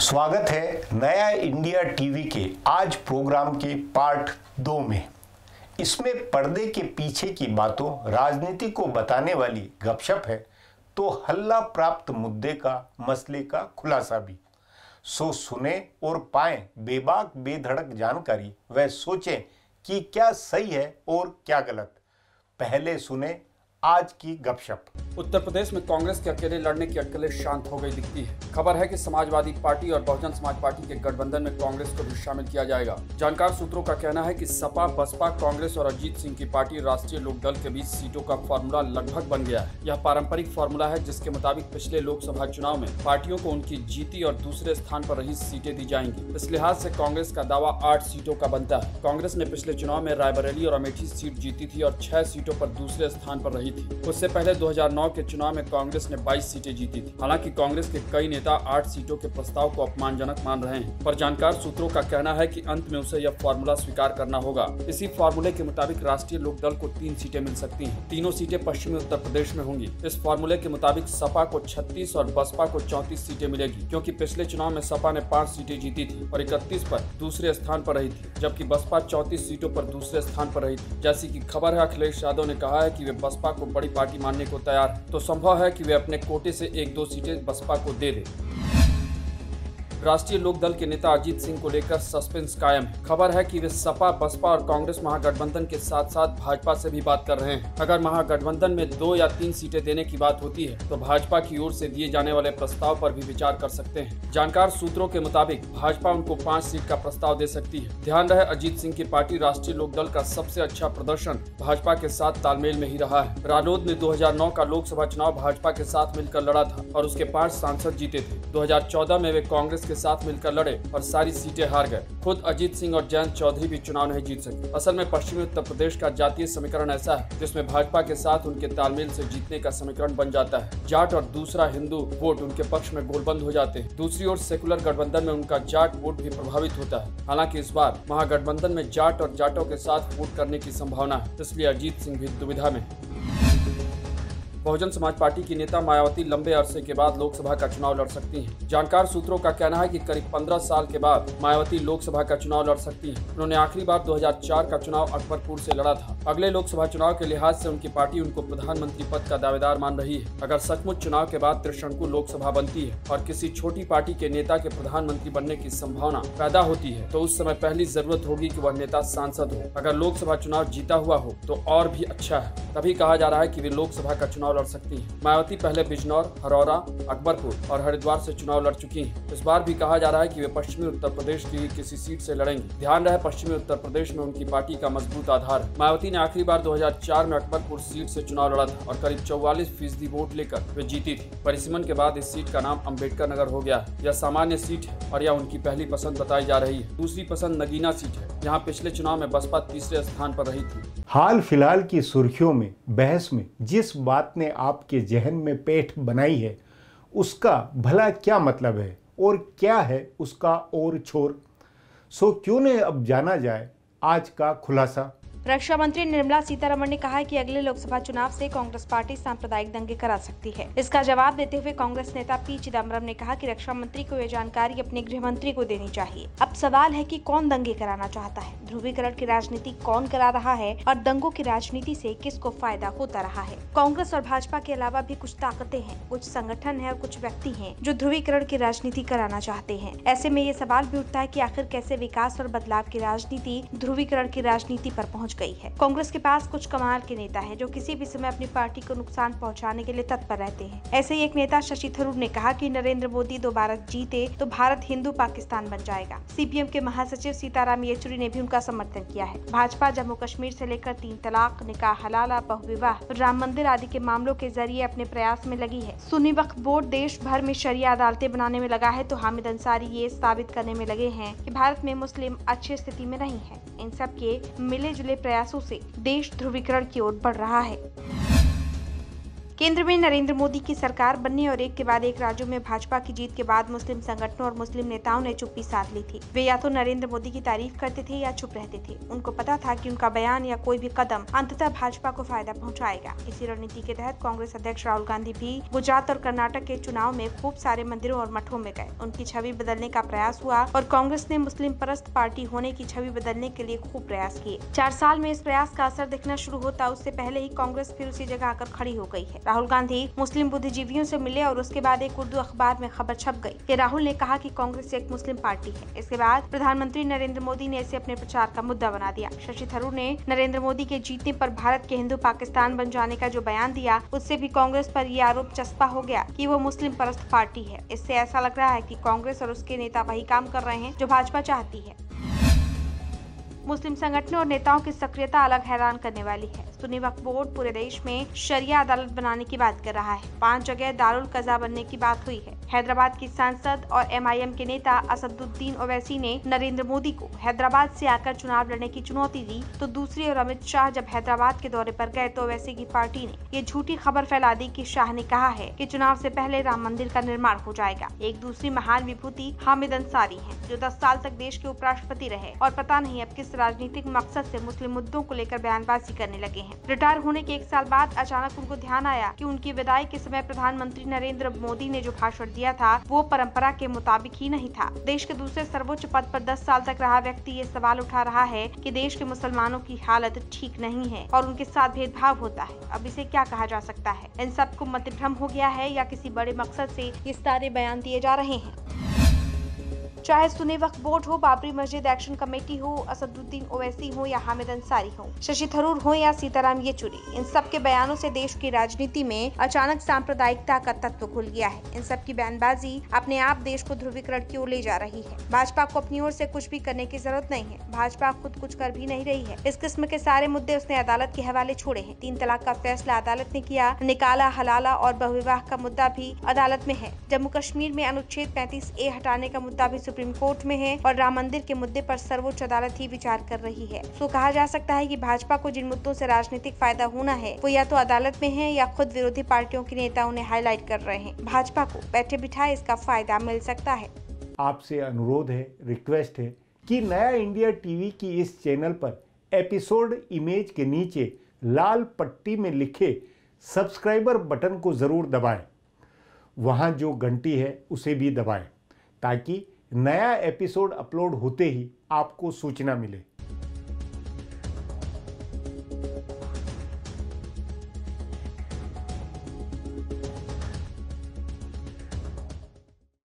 स्वागत है नया इंडिया टीवी के आज प्रोग्राम के पार्ट 2 में। इसमें पर्दे के पीछे की बातों, राजनीति को बताने वाली गपशप है तो हल्ला प्राप्त मुद्दे का, मसले का खुलासा भी। सो सुने और पाएं बेबाक बेधड़क जानकारी, वह सोचें कि क्या सही है और क्या गलत। पहले सुने आज की गपशप। उत्तर प्रदेश में कांग्रेस के अकेले लड़ने की अटकलें शांत हो गई दिखती है। खबर है कि समाजवादी पार्टी और बहुजन समाज पार्टी के गठबंधन में कांग्रेस को भी शामिल किया जाएगा। जानकार सूत्रों का कहना है कि सपा, बसपा, कांग्रेस और अजीत सिंह की पार्टी राष्ट्रीय लोकदल के बीच सीटों का फार्मूला लगभग बन गया है। यह पारंपरिक फार्मूला है जिसके मुताबिक पिछले लोकसभा चुनाव में पार्टियों को उनकी जीती और दूसरे स्थान पर रही सीटें दी जाएंगी। इस लिहाज से कांग्रेस का दावा 8 सीटों का बनता है। कांग्रेस ने पिछले चुनाव में रायबरेली और अमेठी सीट जीती थी और 6 सीटों पर दूसरे स्थान पर रही थी। उससे पहले 2009 के चुनाव में कांग्रेस ने 22 सीटें जीती थी। हालांकि कांग्रेस के कई नेता 8 सीटों के प्रस्ताव को अपमानजनक मान रहे हैं, पर जानकार सूत्रों का कहना है कि अंत में उसे यह फार्मूला स्वीकार करना होगा। इसी फार्मूले के मुताबिक राष्ट्रीय लोकदल को 3 सीटें मिल सकती हैं। तीनों सीटें पश्चिमी उत्तर प्रदेश में होंगी। इस फार्मूले के मुताबिक सपा को 36 और बसपा को 34 सीटें मिलेगी, क्योंकि पिछले चुनाव में सपा ने 5 सीटें जीती थी और 31 पर दूसरे स्थान पर रही थी, जबकि बसपा 34 सीटों पर दूसरे स्थान पर रही थी। जैसी की खबर है, अखिलेश यादव ने कहा है कि वे बसपा को बड़ी पार्टी मानने को तैयार है, तो संभव है कि वे अपने कोटे से 1-2 सीटें बसपा को दे दें। राष्ट्रीय लोकदल के नेता अजीत सिंह को लेकर सस्पेंस कायम है। खबर है कि वे सपा, बसपा और कांग्रेस महागठबंधन के साथ साथ भाजपा से भी बात कर रहे हैं। अगर महागठबंधन में 2 या 3 सीटें देने की बात होती है तो भाजपा की ओर से दिए जाने वाले प्रस्ताव पर भी विचार कर सकते हैं। जानकार सूत्रों के मुताबिक भाजपा उनको 5 सीट का प्रस्ताव दे सकती है। ध्यान रहे, अजीत सिंह की पार्टी राष्ट्रीय लोकदल का सबसे अच्छा प्रदर्शन भाजपा के साथ तालमेल में ही रहा है। रालोद ने 2009 का लोकसभा चुनाव भाजपा के साथ मिलकर लड़ा था और उसके 5 सांसद जीते थे। 2014 में वे कांग्रेस के साथ मिलकर लड़े और सारी सीटें हार गए। खुद अजीत सिंह और जयंत चौधरी भी चुनाव नहीं जीत सके। असल में पश्चिमी उत्तर प्रदेश का जातीय समीकरण ऐसा है जिसमें भाजपा के साथ उनके तालमेल से जीतने का समीकरण बन जाता है। जाट और दूसरा हिंदू वोट उनके पक्ष में गोलबंद हो जाते हैं। दूसरी ओर सेकुलर गठबंधन में उनका जाट वोट भी प्रभावित होता है। हालांकि इस बार महागठबंधन में जाट और जाटों के साथ वोट करने की संभावना है, इसलिए अजीत सिंह भी दुविधा में है। बहुजन समाज पार्टी की नेता मायावती लंबे अरसे के बाद लोकसभा का चुनाव लड़ सकती हैं। जानकार सूत्रों का कहना है कि करीब 15 साल के बाद मायावती लोकसभा का चुनाव लड़ सकती हैं। उन्होंने आखिरी बार 2004 का चुनाव अकबरपुर से लड़ा था। अगले लोकसभा चुनाव के लिहाज से उनकी पार्टी उनको प्रधानमंत्री पद का दावेदार मान रही है। अगर सचमुच चुनाव के बाद त्रिशंकु लोकसभा बनती है और किसी छोटी पार्टी के नेता के प्रधानमंत्री बनने की संभावना पैदा होती है तो उस समय पहली जरूरत होगी कि वह नेता सांसद हो। अगर लोकसभा चुनाव जीता हुआ हो तो और भी अच्छा है। तभी कहा जा रहा है कि वे लोकसभा का चुनाव लड़ सकती हैं। मायावती पहले बिजनौर, हरौरा, अकबरपुर और हरिद्वार से चुनाव लड़ चुकी हैं। इस बार भी कहा जा रहा है कि वे पश्चिमी उत्तर प्रदेश की किसी सीट से लड़ेंगी। ध्यान रहे, पश्चिमी उत्तर प्रदेश में उनकी पार्टी का मजबूत आधार है। मायावती ने आखिरी बार 2004 में अकबरपुर सीट से चुनाव लड़ा था और करीब 44% वोट लेकर वे जीती थी। परिसीमन के बाद इस सीट का नाम अम्बेडकर नगर हो गया है। यह सामान्य सीट है और यह उनकी पहली पसंद बताई जा रही है। दूसरी पसंद नगीना सीट है, जहाँ पिछले चुनाव में बसपा तीसरे स्थान पर रही थी। हाल फिलहाल की सुर्खियों में, बहस में जिस बात ने आपके जहन में पेठ बनाई है उसका भला क्या मतलब है और क्या है उसका और छोर। सो क्यों न अब जाना जाए आज का खुलासा। रक्षा मंत्री निर्मला सीतारमण ने कहा है कि अगले लोकसभा चुनाव से कांग्रेस पार्टी सांप्रदायिक दंगे करा सकती है। इसका जवाब देते हुए कांग्रेस नेता पी चिदम्बरम ने कहा कि रक्षा मंत्री को यह जानकारी अपने गृह मंत्री को देनी चाहिए। अब सवाल है कि कौन दंगे कराना चाहता है, ध्रुवीकरण की राजनीति कौन करा रहा है और दंगों की राजनीति से किसको फायदा होता रहा है। कांग्रेस और भाजपा के अलावा भी कुछ ताकतें हैं, कुछ संगठन है और कुछ व्यक्ति हैं जो ध्रुवीकरण की राजनीति कराना चाहते हैं। ऐसे में ये सवाल भी उठता है कि आखिर कैसे विकास और बदलाव की राजनीति ध्रुवीकरण की राजनीति पर पहुंच गई है। कांग्रेस के पास कुछ कमाल के नेता हैं जो किसी भी समय अपनी पार्टी को नुकसान पहुंचाने के लिए तत्पर रहते हैं। ऐसे ही एक नेता शशि थरूर ने कहा कि नरेंद्र मोदी दोबारा जीते तो भारत हिंदू पाकिस्तान बन जाएगा। सीपीएम के महासचिव सीताराम येचुरी ने भी उनका समर्थन किया है। भाजपा जम्मू कश्मीर से लेकर 3 तलाक, निकाह हलाला, बहुविवाह, राम मंदिर आदि के मामलों के जरिए अपने प्रयास में लगी है। सुन्नी वक्फ बोर्ड देश भर में शरिया अदालतें बनाने में लगा है तो हामिद अंसारी ये साबित करने में लगे हैं कि भारत में मुस्लिम अच्छी स्थिति में नहीं है। इन सब के मिले जुले प्रयासों से देश ध्रुवीकरण की ओर बढ़ रहा है। केंद्र में नरेंद्र मोदी की सरकार बनने और एक के बाद एक राज्यों में भाजपा की जीत के बाद मुस्लिम संगठनों और मुस्लिम नेताओं ने चुप्पी साध ली थी। वे या तो नरेंद्र मोदी की तारीफ करते थे या चुप रहते थे। उनको पता था कि उनका बयान या कोई भी कदम अंततः भाजपा को फायदा पहुंचाएगा। इसी रणनीति के तहत कांग्रेस अध्यक्ष राहुल गांधी भी गुजरात और कर्नाटक के चुनाव में खूब सारे मंदिरों और मठों में गए। उनकी छवि बदलने का प्रयास हुआ और कांग्रेस ने मुस्लिम परस्त पार्टी होने की छवि बदलने के लिए खूब प्रयास किए। 4 साल में इस प्रयास का असर दिखना शुरू होता उससे पहले ही कांग्रेस फिर उसी जगह आकर खड़ी हो गई है। राहुल गांधी मुस्लिम बुद्धिजीवियों से मिले और उसके बाद एक उर्दू अखबार में खबर छप गई कि राहुल ने कहा कि कांग्रेस एक मुस्लिम पार्टी है। इसके बाद प्रधानमंत्री नरेंद्र मोदी ने इसे अपने प्रचार का मुद्दा बना दिया। शशि थरूर ने नरेंद्र मोदी के जीतने पर भारत के हिंदू पाकिस्तान बन जाने का जो बयान दिया, उससे भी कांग्रेस पर ये आरोप चस्पा हो गया कि वो मुस्लिम परस्त पार्टी है। इससे ऐसा लग रहा है कि कांग्रेस और उसके नेता वही काम कर रहे हैं जो भाजपा चाहती है। मुस्लिम संगठनों और नेताओं की सक्रियता अलग हैरान करने वाली है। सुन्नी वक्फ बोर्ड पूरे देश में शरिया अदालत बनाने की बात कर रहा है। 5 जगह दारुल कज़ा बनने की बात हुई है। हैदराबाद की सांसद और MIM के नेता असदुद्दीन ओवैसी ने नरेंद्र मोदी को हैदराबाद से आकर चुनाव लड़ने की चुनौती दी, तो दूसरी ओर अमित शाह जब हैदराबाद के दौरे पर गए तो ओवैसी की पार्टी ने ये झूठी खबर फैला दी कि शाह ने कहा है कि चुनाव से पहले राम मंदिर का निर्माण हो जाएगा। एक दूसरी महान विभूति हामिद अंसारी हैं, जो 10 साल तक देश के उपराष्ट्रपति रहे और पता नहीं अब किस राजनीतिक मकसद से मुस्लिम मुद्दों को लेकर बयानबाजी करने लगे हैं। रिटायर होने के 1 साल बाद अचानक उनको ध्यान आया कि उनकी विदाई के समय प्रधानमंत्री नरेंद्र मोदी ने जो भाषण दिया था वो परंपरा के मुताबिक ही नहीं था। देश के दूसरे सर्वोच्च पद पर 10 साल तक रहा व्यक्ति ये सवाल उठा रहा है कि देश के मुसलमानों की हालत ठीक नहीं है और उनके साथ भेदभाव होता है। अब इसे क्या कहा जा सकता है? इन सबको मतिभ्रम हो गया है या किसी बड़े मकसद से ये सारे बयान दिए जा रहे हैं? चाहे सुन्नी वक्फ बोर्ड हो, बाबरी मस्जिद एक्शन कमेटी हो, असदुद्दीन ओवैसी हो या हामिद अंसारी हो, शशि थरूर हो या सीताराम येचुरी, इन सब के बयानों से देश की राजनीति में अचानक सांप्रदायिकता का तत्व खुल गया है। इन सब की बयानबाजी अपने आप देश को ध्रुवीकरण की ओर ले जा रही है। भाजपा को अपनी ओर से कुछ भी करने की जरूरत नहीं है। भाजपा खुद कुछ कर भी नहीं रही है। इस किस्म के सारे मुद्दे उसने अदालत के हवाले छोड़े हैं। 3 तलाक का फैसला अदालत ने किया, निकाला हलाला और बहुविवाह का मुद्दा भी अदालत में है। जम्मू कश्मीर में अनुच्छेद 35A हटाने का मुद्दा भी सुप्रीम कोर्ट में है और राम मंदिर के मुद्दे पर सर्वोच्च अदालत ही विचार कर रही है। तो कहा जा सकता है कि भाजपा को जिन मुद्दों से राजनीतिक फायदा होना है वो या तो अदालत में है या खुद विरोधी पार्टियों के नेता उन्हें हाईलाइट कर रहे हैं। भाजपा को बैठे बिठाए इसका फायदा मिल सकता है। आपसे अनुरोध है, रिक्वेस्ट है कि नया इंडिया टीवी की इस चैनल पर एपिसोड इमेज के नीचे लाल पट्टी में लिखे सब्सक्राइबर बटन को जरूर दबाएं। वहां जो घंटी है उसे भी दबाएं ताकि नया एपिसोड अपलोड होते ही आपको सूचना मिले।